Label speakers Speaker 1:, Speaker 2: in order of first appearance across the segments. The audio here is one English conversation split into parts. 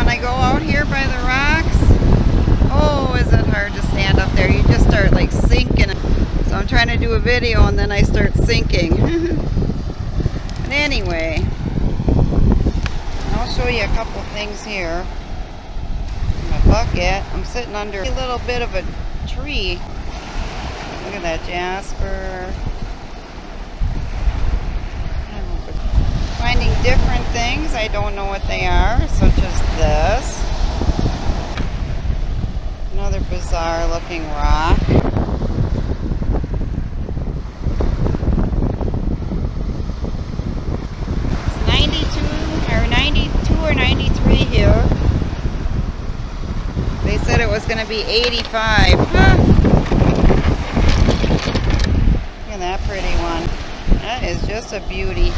Speaker 1: when I go out here by the rocks, oh, is it hard to stand up there. You just start like sinking. So I'm trying to do a video and then I start sinking. But anyway, I'll show you a couple things here. My bucket, I'm sitting under a little bit of a tree. Look at that jasper. Finding different things. I don't know what they are, such as this. Another bizarre looking rock. It's 92 or 93 here. They said it was going to be 85. Huh. Look at that pretty one. That is just a beauty.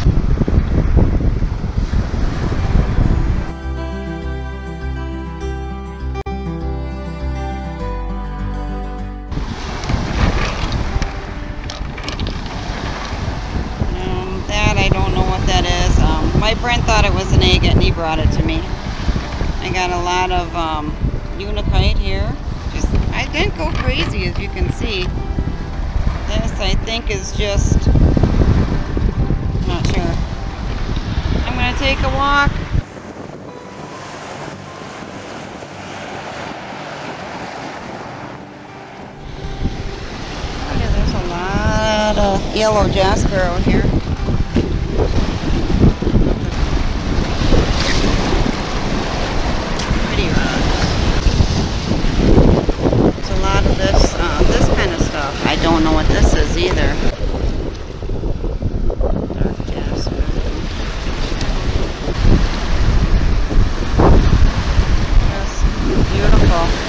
Speaker 1: My friend thought it was an agate and he brought it to me. I got a lot of unikite here. I didn't go crazy, as you can see. This I think is just, not sure. I'm going to take a walk. Oh yeah, there's a lot of yellow jasper out here. I don't know what this is either. Dark jasper. Just beautiful.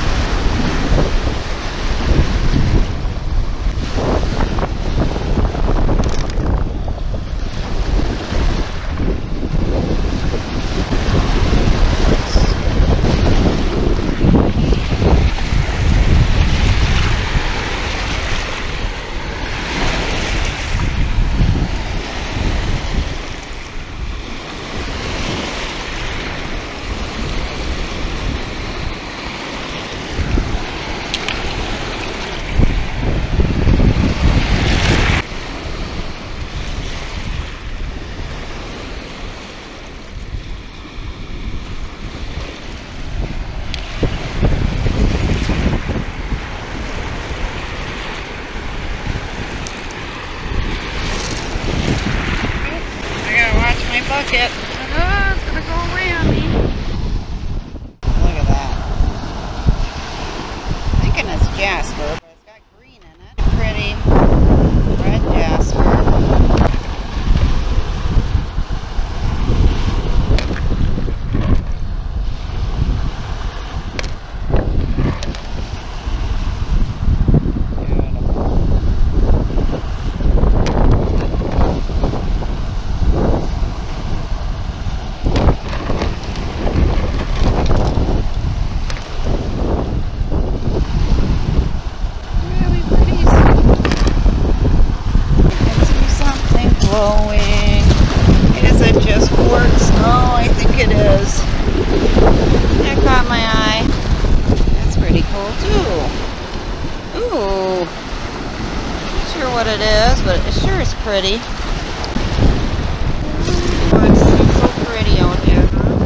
Speaker 1: Bucket. Oh, it's gonna go away on me. Look at that. I'm thinking it's jasper, but it's got green in it. Pretty red jasper. Glowing. Is it just quartz? Oh, I think it is. That caught my eye. That's pretty cool too. Ooh. Not sure what it is, but it sure is pretty. Oh, it's so pretty out here.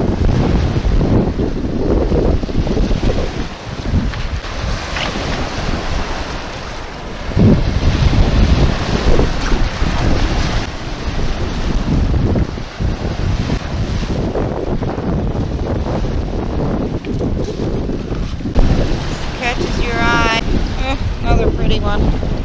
Speaker 1: Catches your eye. Another pretty one.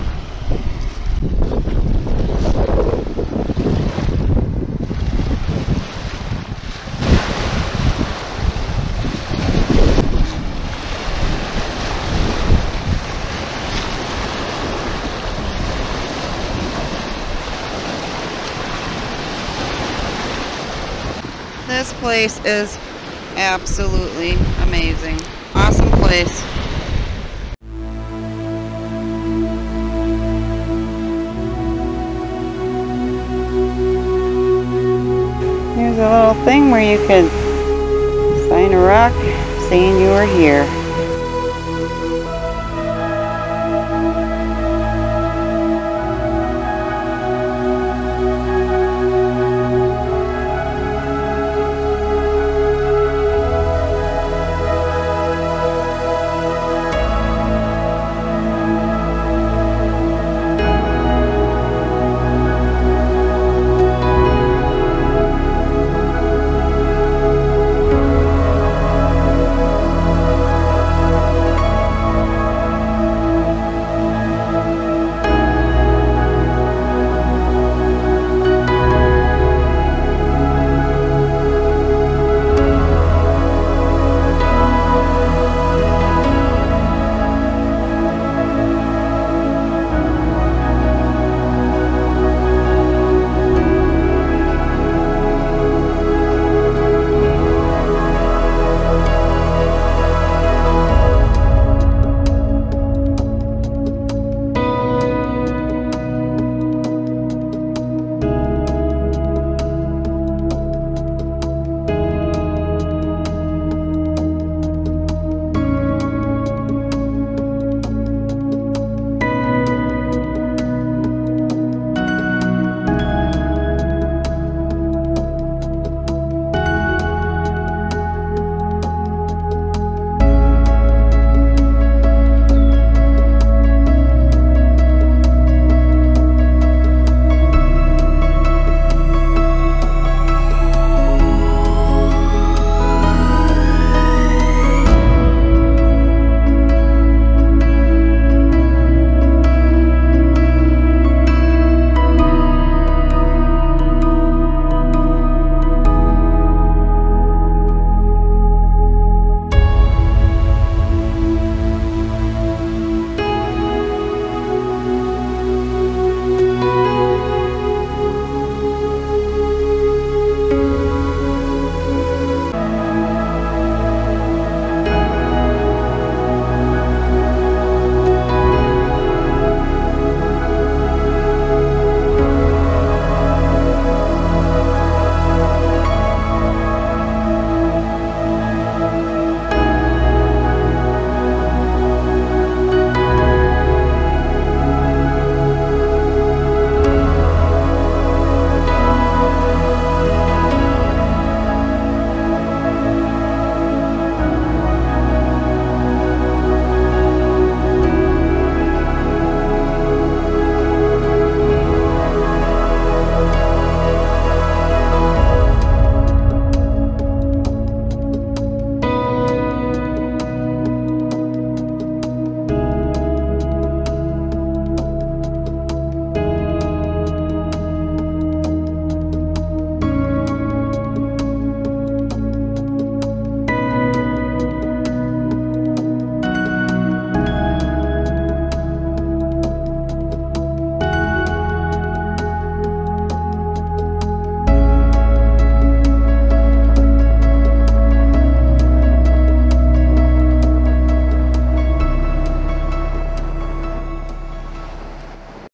Speaker 1: This place is absolutely amazing. Awesome place. Here's a little thing where you could Find a rock saying you are here.